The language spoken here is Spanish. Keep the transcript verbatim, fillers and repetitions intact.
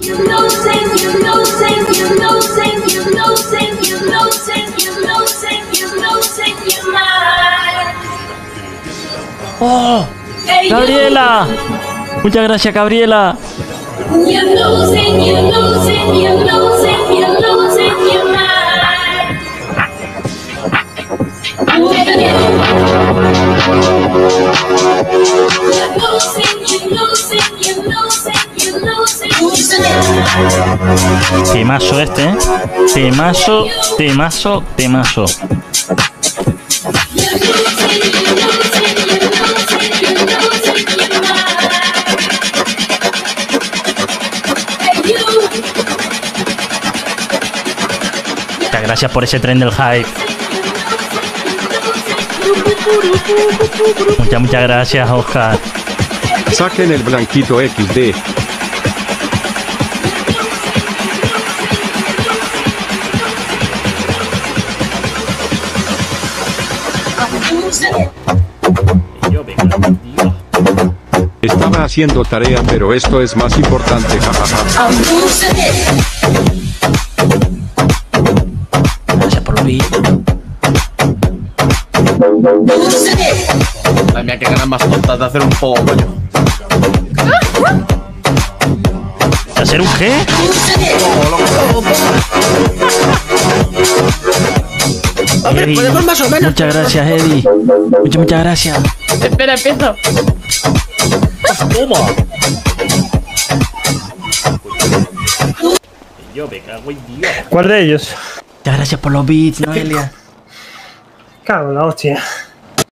¡Oh! ¡Gabriela! Muchas gracias, Gabriela. Temazo este, ¿eh? Temazo, temazo, temazo. Muchas gracias por ese tren del hype. Muchas, muchas gracias, Oscar. Saquen el blanquito equis de. Estaba haciendo tarea, pero esto es más importante, jajaja. Gracias por el beat. Ay, mira, que ganas más tontas de hacer un poco, coño. ¿De hacer un qué? Hombre, podemos más o menos. Muchas gracias, Eddie. Muchas, muchas gracias. Espera, empiezo. Toma. Yo me cago en Dios. ¿Cuál de ellos? Muchas gracias por los beats, Noelia. Cago en la hostia.